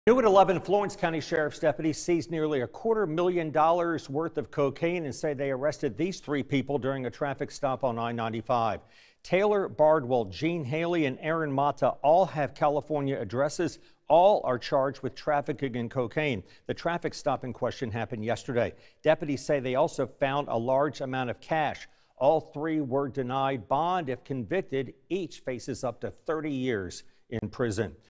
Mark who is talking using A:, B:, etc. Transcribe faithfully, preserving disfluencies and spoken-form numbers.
A: New at eleven, Florence County Sheriff's deputies seized nearly a quarter million dollars worth of cocaine and say they arrested these three people during a traffic stop on I ninety-five. Taylor Bardwell, Gene Haley, and Aaron Mata all have California addresses. All are charged with trafficking in cocaine. The traffic stop in question happened yesterday. Deputies say they also found a large amount of cash. All three were denied bond. If convicted, each faces up to thirty years in prison.